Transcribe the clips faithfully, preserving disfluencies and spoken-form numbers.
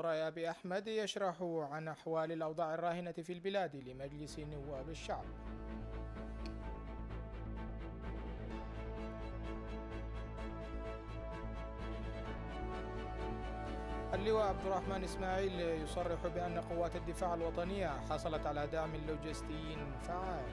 الوزراء أبي أحمد يشرح عن أحوال الأوضاع الراهنة في البلاد لمجلس نواب الشعب. اللواء عبد الرحمن إسماعيل يصرح بأن قوات الدفاع الوطنية حصلت على دعم لوجستي فعال.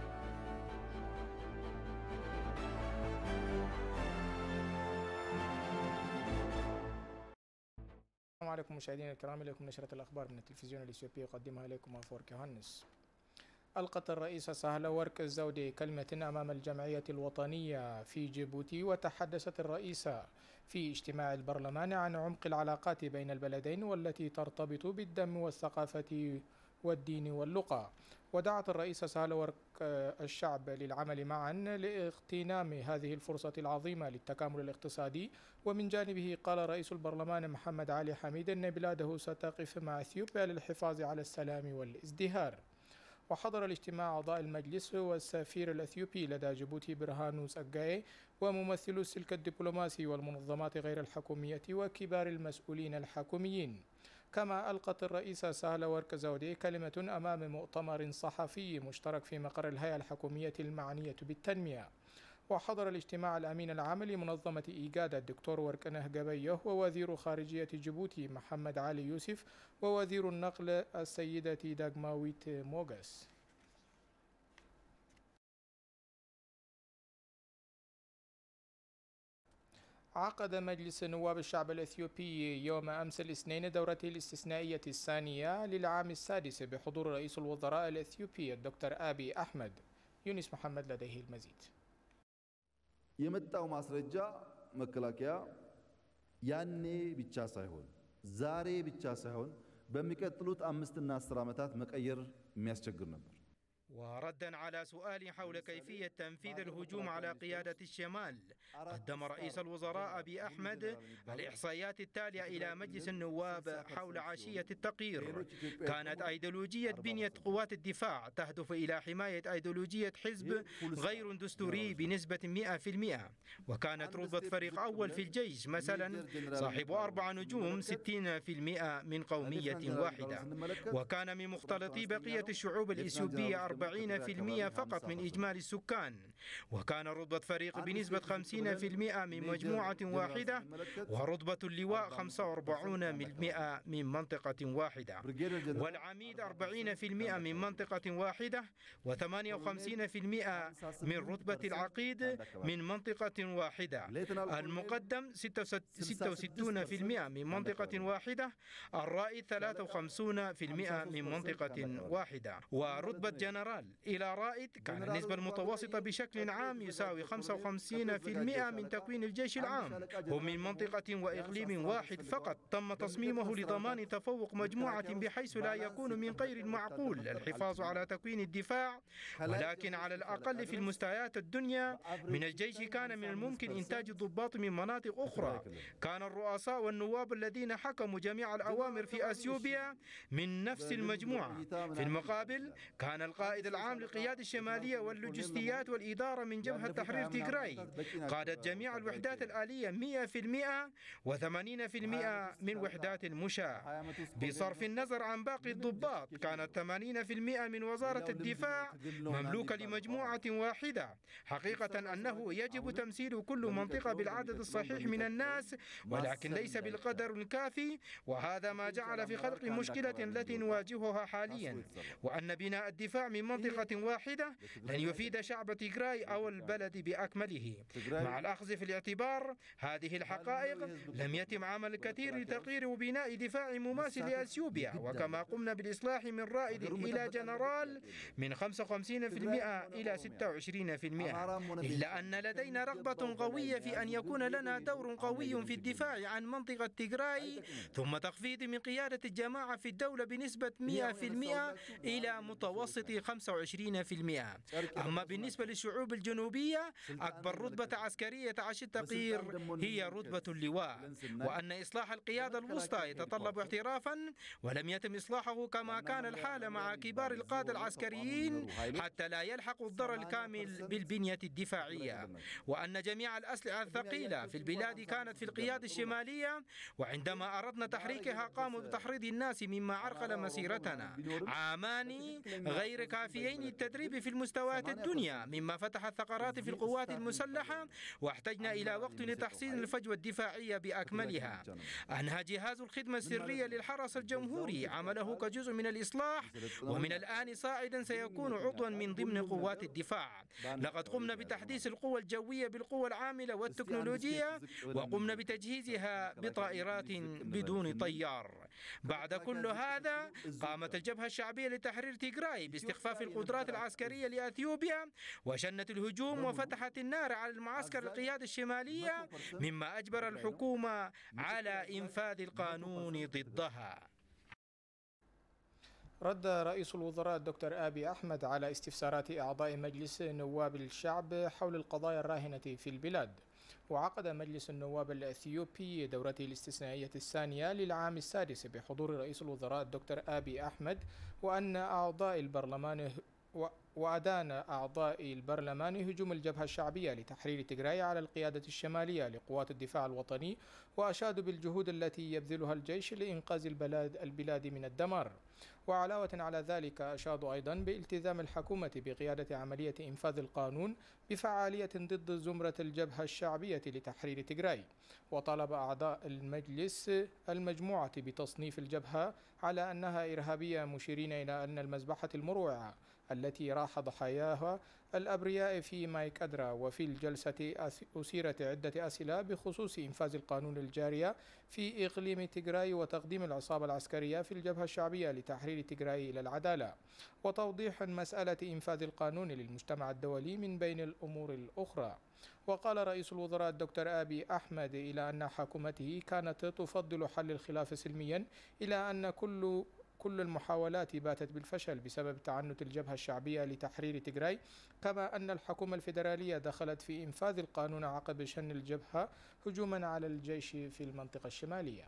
السلام عليكم مشاهدينا الكرام، إليكم نشرة الأخبار من التلفزيون الإثيوبي يقدمها إليكم أفور كيوهانس. ألقت الرئيسة سهلة ورك الزودي كلمة أمام الجمعية الوطنية في جيبوتي، وتحدثت الرئيسة في اجتماع البرلمان عن عمق العلاقات بين البلدين والتي ترتبط بالدم والثقافة والدين واللغة. ودعت الرئيسة سهلة ورك الشعب للعمل معا لاغتنام هذه الفرصة العظيمة للتكامل الاقتصادي. ومن جانبه قال رئيس البرلمان محمد علي حميد أن بلاده ستقف مع إثيوبيا للحفاظ على السلام والازدهار. وحضر الاجتماع أعضاء المجلس والسفير الأثيوبي لدى جيبوتي برهانوس أجاي وممثلو السلك الدبلوماسي والمنظمات غير الحكومية وكبار المسؤولين الحكوميين. كما ألقت الرئيسة سهلة ورك زودي كلمة أمام مؤتمر صحفي مشترك في مقر الهيئة الحكومية المعنية بالتنمية. وحضر الاجتماع الأمين العام لمنظمة إيجاد الدكتور وركنه جبيه ووزير خارجية جيبوتي محمد علي يوسف ووزير النقل السيدة داغماويت موغاس. عقد مجلس نواب الشعب الأثيوبي يوم أمس الاثنين دورته الاستثنائية الثانية للعام السادس بحضور رئيس الوزراء الأثيوبي الدكتور أبي أحمد. يونس محمد لديه المزيد. የመጣው ማስረጃ መከላከያ ያኔ ብቻ ሳይሆን ዛሬ ብቻ ሳይሆን በሚቀጥሉት አምስት እና አስር ዓመታት መቀየር የሚያስቸግር ነበር። وردا على سؤال حول كيفية تنفيذ الهجوم على قيادة الشمال، قدم رئيس الوزراء أبي أحمد الإحصائيات التالية إلى مجلس النواب حول عشية التقرير. كانت أيديولوجية بنية قوات الدفاع تهدف إلى حماية أيديولوجية حزب غير دستوري بنسبة مئة بالمئة، وكانت رتبة فريق أول في الجيش مثلا صاحب أربع نجوم ستين بالمئة من قومية واحدة، وكان من مختلطي بقية الشعوب الإثيوبية أربعين بالمئة فقط من إجمالي السكان، وكان رتبة فريق بنسبة خمسين بالمئة من مجموعة واحدة، ورتبة اللواء خمسة وأربعين بالمئة من منطقة واحدة، والعميد أربعين بالمئة من منطقة واحدة، وثمانية وخمسين بالمئة من رتبة العقيد من منطقة واحدة، المقدم ستة وستين بالمئة من منطقة واحدة، الرائد ثلاثة وخمسين بالمئة من منطقة واحدة، ورتبة جنرال إلى رائد كان النسبة المتوسطة بشكل عام يساوي خمسة وخمسين بالمئة من تكوين الجيش العام، هم من منطقة وإقليم واحد فقط تم تصميمه لضمان تفوق مجموعة بحيث لا يكون من غير المعقول الحفاظ على تكوين الدفاع، ولكن على الأقل في المستويات الدنيا من الجيش كان من الممكن إنتاج الضباط من مناطق أخرى. كان الرؤساء والنواب الذين حكموا جميع الأوامر في أثيوبيا من نفس المجموعة. في المقابل كان القائد العام للقيادة الشمالية واللوجستيات والإدارة من جبهة تحرير تيغراي قادت جميع الوحدات الآلية مئة بالمئة وثمانين بالمئة من وحدات المشاة. بصرف النظر عن باقي الضباط كانت ثمانين بالمئة من وزارة الدفاع مملوكة لمجموعة واحدة. حقيقة أنه يجب تمثيل كل منطقة بالعدد الصحيح من الناس، ولكن ليس بالقدر الكافي، وهذا ما جعل في خلق مشكلة التي نواجهها حاليا، وأن بناء الدفاع من منطقة واحدة لن يفيد شعب تيغراي أو البلد بأكمله. مع الأخذ في الاعتبار هذه الحقائق لم يتم عمل كثير لتغيير وبناء دفاع مماثل لأثيوبيا، وكما قمنا بالإصلاح من رائد إلى جنرال من خمسة وخمسين بالمئة إلى ستة وعشرين بالمئة، إلا أن لدينا رغبة قوية في أن يكون لنا دور قوي في الدفاع عن منطقة تيغراي، ثم تخفيض من قيادة الجماعة في الدولة بنسبة مئة بالمئة إلى متوسط خمسة خمسة وعشرين بالمئة. أما بالنسبة للشعوب الجنوبية أكبر رتبة عسكرية عاش التقرير هي رتبة اللواء، وأن إصلاح القيادة الوسطى يتطلب اعترافا ولم يتم إصلاحه كما كان الحال مع كبار القادة العسكريين حتى لا يلحقوا الضرر الكامل بالبنية الدفاعية، وأن جميع الأسلحة الثقيلة في البلاد كانت في القيادة الشمالية، وعندما أردنا تحريكها قاموا بتحريض الناس مما عرقل مسيرتنا. عامان غير كافيين للتدريب في المستويات الدنيا مما فتح الثغرات في القوات المسلحة، واحتجنا إلى وقت لتحسين الفجوة الدفاعية بأكملها. أنهى جهاز الخدمة السرية للحرس الجمهوري عمله كجزء من الإصلاح، ومن الآن صاعدا سيكون عضوا من ضمن قوات الدفاع. لقد قمنا بتحديث القوى الجوية بالقوى العاملة والتكنولوجية، وقمنا بتجهيزها بطائرات بدون طيار. بعد كل هذا قامت الجبهة الشعبية لتحرير تيغراي باستخفاف القدرات العسكرية لأثيوبيا، وشنت الهجوم وفتحت النار على المعسكر القيادة الشمالية، مما أجبر الحكومة على إنفاذ القانون ضدها. رد رئيس الوزراء الدكتور آبي أحمد على استفسارات أعضاء مجلس نواب الشعب حول القضايا الراهنة في البلاد. وعقد مجلس النواب الأثيوبي دورته الاستثنائية الثانية للعام السادس بحضور رئيس الوزراء الدكتور آبي أحمد، وأن أعضاء البرلمان وأدان أعضاء البرلمان هجوم الجبهة الشعبية لتحرير تيغراي على القيادة الشمالية لقوات الدفاع الوطني، وأشادوا بالجهود التي يبذلها الجيش لإنقاذ البلاد البلاد من الدمار. وعلاوة على ذلك أشادوا أيضا بالتزام الحكومة بقيادة عملية إنفاذ القانون بفعالية ضد زمرة الجبهة الشعبية لتحرير تيغراي. وطلب أعضاء المجلس المجموعة بتصنيف الجبهة على أنها إرهابية، مشيرين إلى أن المذبحة المروعة التي راح ضحاياها الأبرياء في مايكادرا. وفي الجلسة أثيرت عدة أسئلة بخصوص إنفاذ القانون الجارية في إقليم تيغراي، وتقديم العصابة العسكرية في الجبهة الشعبية لتحرير تيغراي إلى العدالة، وتوضيح مسألة إنفاذ القانون للمجتمع الدولي من بين الأمور الأخرى. وقال رئيس الوزراء الدكتور آبي أحمد إلى أن حكومته كانت تفضل حل الخلاف سلميا، إلى أن كل كل المحاولات باتت بالفشل بسبب تعنت الجبهة الشعبية لتحرير تيغراي، كما أن الحكومة الفيدرالية دخلت في إنفاذ القانون عقب شن الجبهة هجوما على الجيش في المنطقة الشمالية.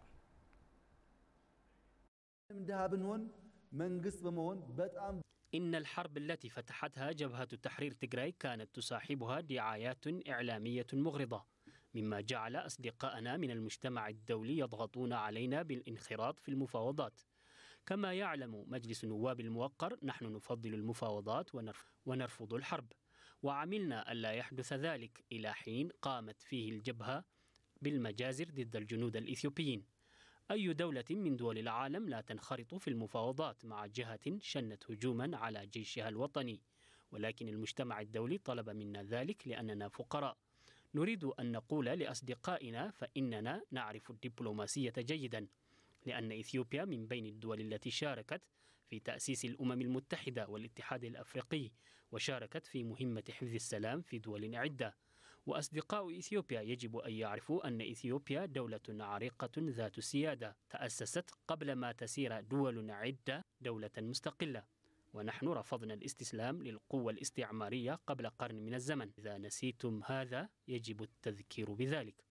إن الحرب التي فتحتها جبهة تحرير تيغراي كانت تصاحبها دعايات إعلامية مغرضة، مما جعل أصدقائنا من المجتمع الدولي يضغطون علينا بالانخراط في المفاوضات. كما يعلم مجلس النواب الموقر، نحن نفضل المفاوضات ونرفض الحرب، وعملنا ألا يحدث ذلك إلى حين قامت فيه الجبهة بالمجازر ضد الجنود الإثيوبيين. أي دولة من دول العالم لا تنخرط في المفاوضات مع جهة شنت هجوما على جيشها الوطني، ولكن المجتمع الدولي طلب منا ذلك لأننا فقراء. نريد أن نقول لأصدقائنا فإننا نعرف الدبلوماسية جيدا، لأن إثيوبيا من بين الدول التي شاركت في تأسيس الأمم المتحدة والاتحاد الأفريقي، وشاركت في مهمة حفظ السلام في دول عدة. وأصدقاء إثيوبيا يجب أن يعرفوا أن إثيوبيا دولة عريقة ذات سيادة، تأسست قبل ما تسير دول عدة دولة مستقلة، ونحن رفضنا الاستسلام للقوة الاستعمارية قبل قرن من الزمن. إذا نسيتم هذا يجب التذكير بذلك.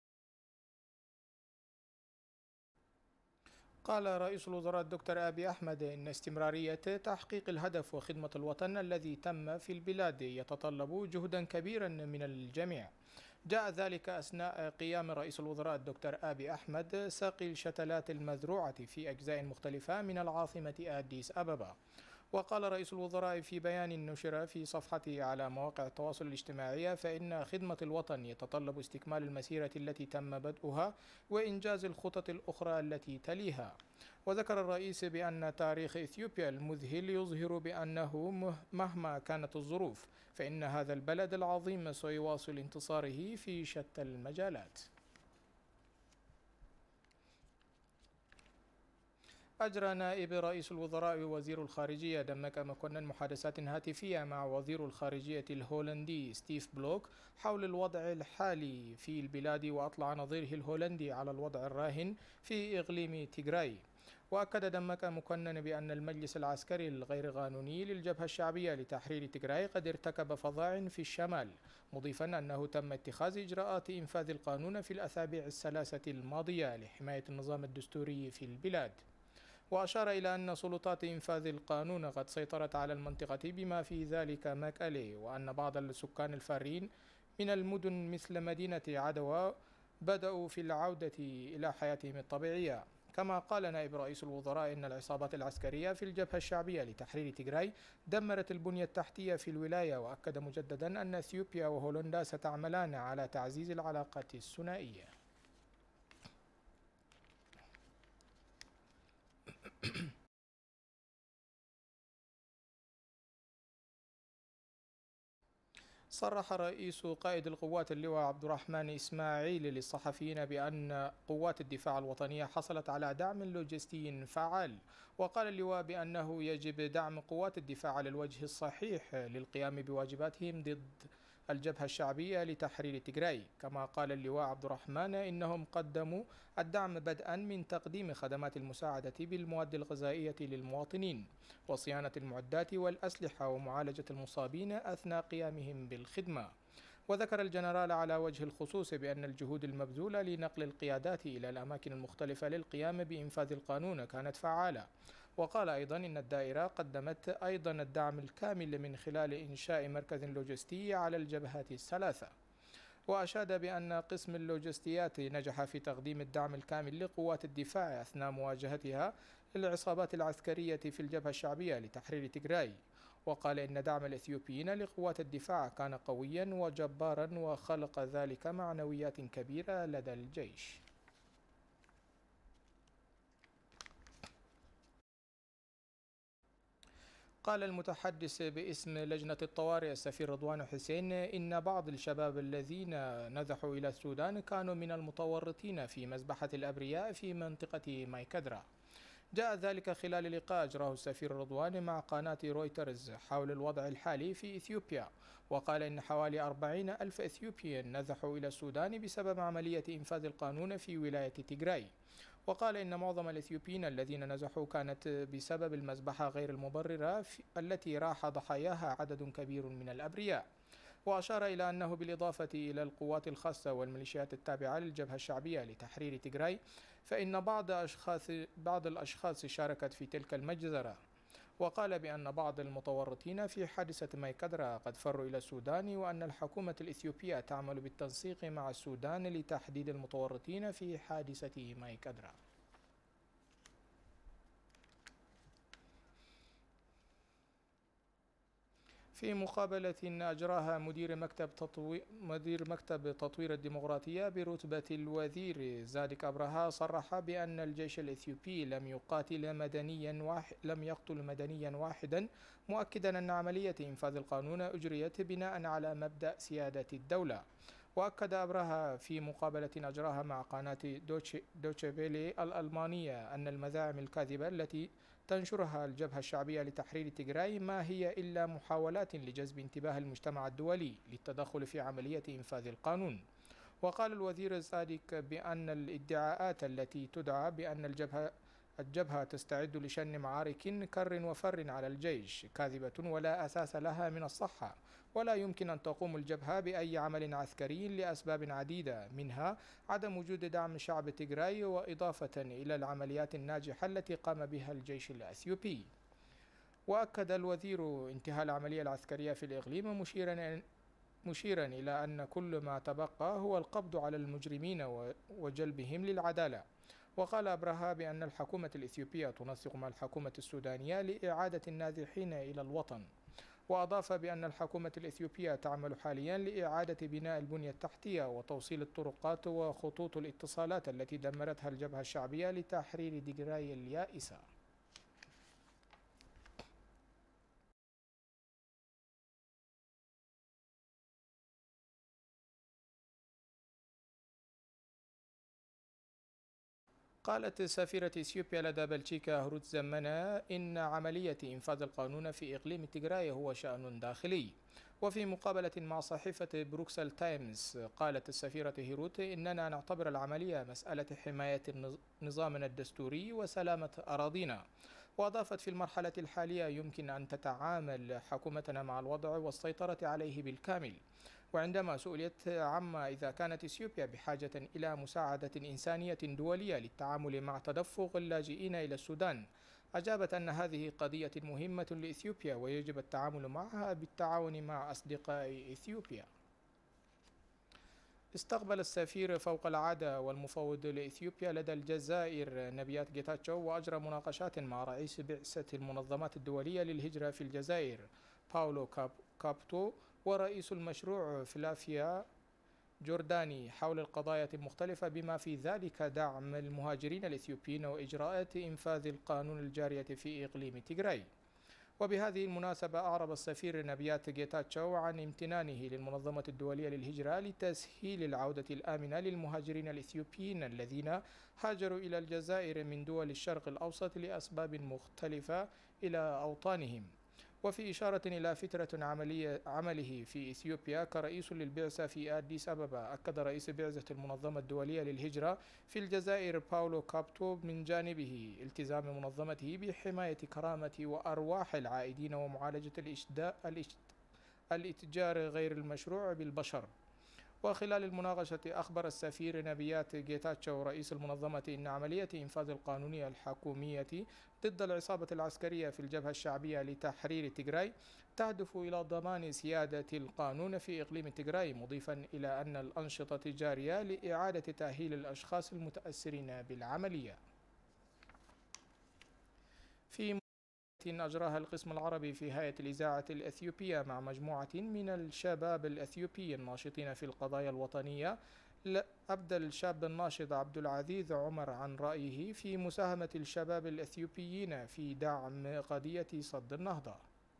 قال رئيس الوزراء الدكتور آبي أحمد إن استمرارية تحقيق الهدف وخدمة الوطن الذي تم في البلاد يتطلب جهدا كبيرا من الجميع. جاء ذلك أثناء قيام رئيس الوزراء الدكتور آبي أحمد ساقي الشتلات المزروعة في أجزاء مختلفة من العاصمة أديس أبابا. وقال رئيس الوزراء في بيان نشر في صفحته على مواقع التواصل الاجتماعي فإن خدمة الوطن يتطلب استكمال المسيرة التي تم بدءها وإنجاز الخطط الأخرى التي تليها. وذكر الرئيس بأن تاريخ إثيوبيا المذهل يظهر بأنه مهما كانت الظروف فإن هذا البلد العظيم سيواصل انتصاره في شتى المجالات. أجرى نائب رئيس الوزراء ووزير الخارجية دمك مكونا محادثات هاتفية مع وزير الخارجية الهولندي ستيف بلوك حول الوضع الحالي في البلاد، وأطلع نظيره الهولندي على الوضع الراهن في إقليم تيغراي. وأكد دمك مكونن بأن المجلس العسكري الغير قانوني للجبهة الشعبية لتحرير تيغراي قد ارتكب فظائع في الشمال، مضيفا أنه تم اتخاذ إجراءات إنفاذ القانون في الأسابيع الثلاثة الماضية لحماية النظام الدستوري في البلاد. وأشار إلى أن سلطات إنفاذ القانون قد سيطرت على المنطقة بما في ذلك ماكالي، وأن بعض السكان الفارين من المدن مثل مدينة عدوى بدأوا في العودة إلى حياتهم الطبيعية. كما قال نائب رئيس الوزراء إن العصابات العسكرية في الجبهة الشعبية لتحرير تيغراي دمرت البنية التحتية في الولاية، وأكد مجددا أن إثيوبيا وهولندا ستعملان على تعزيز العلاقات الثنائية. صرح رئيس قائد القوات اللواء عبد الرحمن إسماعيل للصحفيين بأن قوات الدفاع الوطنية حصلت على دعم لوجستي فعال، وقال اللواء بأنه يجب دعم قوات الدفاع على الوجه الصحيح للقيام بواجباتهم ضد الجبهة الشعبية لتحرير تيغراي. كما قال اللواء عبد الرحمن إنهم قدموا الدعم بدءا من تقديم خدمات المساعدة بالمواد الغذائية للمواطنين وصيانة المعدات والأسلحة ومعالجة المصابين أثناء قيامهم بالخدمة. وذكر الجنرال على وجه الخصوص بأن الجهود المبذولة لنقل القيادات إلى الأماكن المختلفة للقيام بإنفاذ القانون كانت فعالة. وقال أيضا إن الدائرة قدمت أيضا الدعم الكامل من خلال إنشاء مركز لوجستي على الجبهات الثلاثة. وأشاد بأن قسم اللوجستيات نجح في تقديم الدعم الكامل لقوات الدفاع أثناء مواجهتها للعصابات العسكرية في الجبهة الشعبية لتحرير تيغراي. وقال إن دعم الإثيوبيين لقوات الدفاع كان قويا وجبارا وخلق ذلك معنويات كبيرة لدى الجيش. قال المتحدث باسم لجنة الطوارئ السفير رضوان حسين إن بعض الشباب الذين نزحوا إلى السودان كانوا من المتورطين في مذبحة الأبرياء في منطقة مايكدرا. جاء ذلك خلال لقاء أجراه السفير رضوان مع قناة رويترز حول الوضع الحالي في إثيوبيا، وقال إن حوالي أربعين ألف إثيوبيين نزحوا إلى السودان بسبب عملية إنفاذ القانون في ولاية تيغراي. وقال إن معظم الإثيوبيين الذين نزحوا كانت بسبب المذبحة غير المبررة التي راح ضحاياها عدد كبير من الأبرياء. وأشار إلى أنه بالإضافة إلى القوات الخاصة والميليشيات التابعة للجبهة الشعبية لتحرير تيغراي فإن بعض أشخاص بعض الأشخاص شاركت في تلك المجزرة. وقال بأن بعض المتورطين في حادثة مايكدرا قد فروا إلى السودان، وأن الحكومة الإثيوبية تعمل بالتنسيق مع السودان لتحديد المتورطين في حادثة مايكدرا. في مقابلة أجراها مدير مكتب تطوير مدير مكتب تطوير الديمقراطية برتبة الوزير زادك أبرها، صرح بأن الجيش الإثيوبي لم يقاتل مدنيا واحد لم يقتل مدنيا واحدا، مؤكدا أن عملية إنفاذ القانون أجريت بناء على مبدأ سيادة الدولة. وأكد أبرها في مقابلة أجراها مع قناة دوتشي فيلي الألمانية أن المزاعم الكاذبة التي تنشرها الجبهة الشعبية لتحرير تيغراي ما هي إلا محاولات لجذب انتباه المجتمع الدولي للتدخل في عملية إنفاذ القانون. وقال الوزير الصادق بأن الادعاءات التي تدعى بأن الجبهة الجبهة تستعد لشن معارك كر وفر على الجيش كاذبة ولا أساس لها من الصحة، ولا يمكن أن تقوم الجبهة بأي عمل عسكري لأسباب عديدة، منها عدم وجود دعم شعب تيغراي، وإضافة إلى العمليات الناجحة التي قام بها الجيش الأثيوبي. وأكد الوزير انتهاء العملية العسكرية في الإقليم مشيرا مشيرا إلى أن كل ما تبقى هو القبض على المجرمين وجلبهم للعدالة. وقال أبرها بأن الحكومة الإثيوبية تنسق مع الحكومة السودانية لإعادة النازحين إلى الوطن. وأضاف بأن الحكومة الإثيوبية تعمل حاليا لإعادة بناء البنية التحتية وتوصيل الطرقات وخطوط الاتصالات التي دمرتها الجبهة الشعبية لتحرير تيغراي اليائسة. قالت سفيرة إثيوبيا لدى بلجيكا هروت زمنة إن عملية إنفاذ القانون في إقليم تيغراي هو شأن داخلي. وفي مقابلة مع صحيفة بروكسل تايمز قالت السفيرة هيروت إننا نعتبر العملية مسألة حماية نظامنا الدستوري وسلامة أراضينا. وأضافت في المرحلة الحالية يمكن أن تتعامل حكومتنا مع الوضع والسيطرة عليه بالكامل. وعندما سئلت عما إذا كانت إثيوبيا بحاجة إلى مساعدة إنسانية دولية للتعامل مع تدفق اللاجئين إلى السودان، أجابت أن هذه قضية مهمة لإثيوبيا ويجب التعامل معها بالتعاون مع أصدقاء إثيوبيا. استقبل السفير فوق العادة والمفوض لإثيوبيا لدى الجزائر نبيات جيتاتشو وأجرى مناقشات مع رئيس بعثة المنظمات الدولية للهجرة في الجزائر باولو كابتو ورئيس المشروع فلافيا جورداني حول القضايا المختلفة بما في ذلك دعم المهاجرين الإثيوبيين وإجراءات إنفاذ القانون الجارية في إقليم تيغراي. وبهذه المناسبة أعرب السفير نبيات جيتاتشو عن امتنانه للمنظمة الدولية للهجرة لتسهيل العودة الآمنة للمهاجرين الإثيوبيين الذين هاجروا إلى الجزائر من دول الشرق الأوسط لأسباب مختلفة إلى أوطانهم. وفي إشارة إلى فترة عملية عمله في إثيوبيا كرئيس للبعثة في أديس أبابا، أكد رئيس بعثة المنظمة الدولية للهجرة في الجزائر باولو كابتو من جانبه التزام منظمته بحماية كرامة وأرواح العائدين ومعالجة الاتجار غير المشروع بالبشر. وخلال المناقشة أخبر السفير نبيات جيتاتشو رئيس المنظمة إن عملية إنفاذ القانون الحكومية ضد العصابة العسكرية في الجبهة الشعبية لتحرير تيغراي تهدف إلى ضمان سيادة القانون في إقليم تيغراي، مضيفا إلى أن الأنشطة جارية لإعادة تأهيل الأشخاص المتأثرين بالعملية. في أجراها القسم العربي في هيئة الإذاعة الأثيوبية مع مجموعة من الشباب الأثيوبي الناشطين في القضايا الوطنية، أبدى الشاب الناشط عبد العزيز عمر عن رأيه في مساهمة الشباب الأثيوبيين في دعم قضية صد النهضة.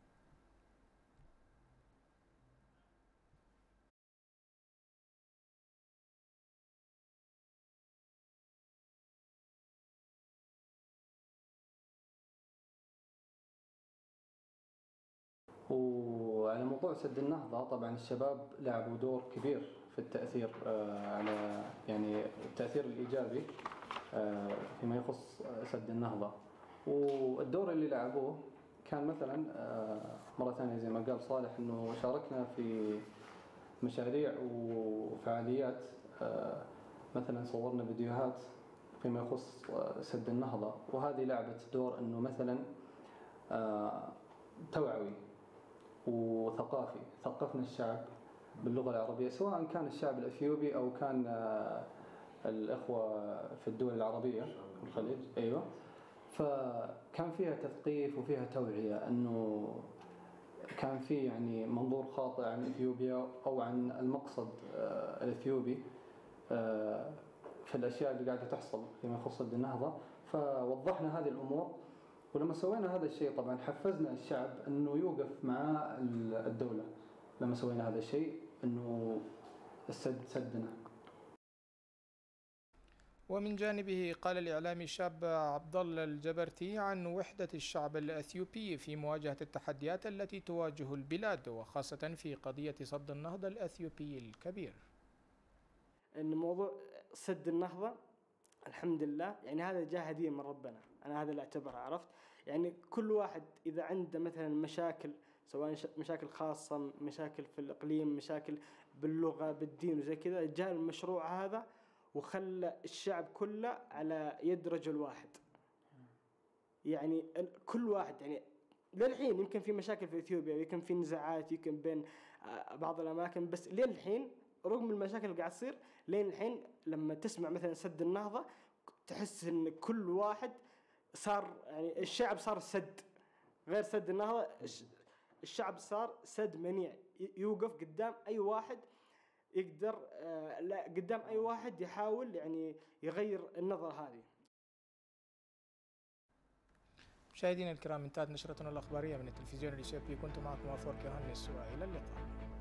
وعلى موضوع سد النهضة، طبعا الشباب لعبوا دور كبير في التأثير على يعني التأثير الإيجابي فيما يخص سد النهضة. والدور اللي لعبوه كان مثلا مرة ثانية زي ما قال صالح إنه شاركنا في مشاريع وفعاليات، مثلا صورنا فيديوهات فيما يخص سد النهضة، وهذه لعبت دور إنه مثلا توعوي وثقافي، ثقفنا الشعب باللغة العربية سواء كان الشعب الأثيوبي أو كان الإخوة في الدول العربية في الخليج. أيوة، فكان فيها تثقيف وفيها توعية، أنه كان في يعني منظور خاطئ عن إثيوبيا أو عن المقصد الأثيوبي في الأشياء اللي قاعدة تحصل فيما يخص سد النهضة. فوضحنا هذه الأمور، ولما سوينا هذا الشيء طبعا حفزنا الشعب انه يوقف مع الدولة. لما سوينا هذا الشيء انه السد سدنا. ومن جانبه قال الإعلامي الشاب عبد الله الجبرتي عن وحدة الشعب الأثيوبي في مواجهة التحديات التي تواجه البلاد، وخاصة في قضية صد النهضة الأثيوبي الكبير. إن موضوع سد النهضة الحمد لله يعني هذا جاء هدية من ربنا، أنا هذا اللي أعتبره. عرفت يعني كل واحد إذا عنده مثلا مشاكل، سواء مشاكل خاصة، مشاكل في الإقليم، مشاكل باللغة بالدين وزي كذا، جاء المشروع هذا وخلى الشعب كله على يد رجل واحد. يعني كل واحد يعني للحين يمكن في مشاكل في إثيوبيا، يمكن في نزاعات يمكن بين بعض الأماكن، بس للحين رغم المشاكل اللي قاعد تصير لين الحين لما تسمع مثلا سد النهضة تحس ان كل واحد صار يعني الشعب صار سد، غير سد النهضة الشعب صار سد منيع، يوقف قدام اي واحد يقدر لا قدام اي واحد يحاول يعني يغير النظرة هذه. مشاهدينا الكرام، انتهت نشرتنا الأخبارية من التلفزيون الإثيوبي، كنت معكم أفورك يوهانس، وإلى اللقاء.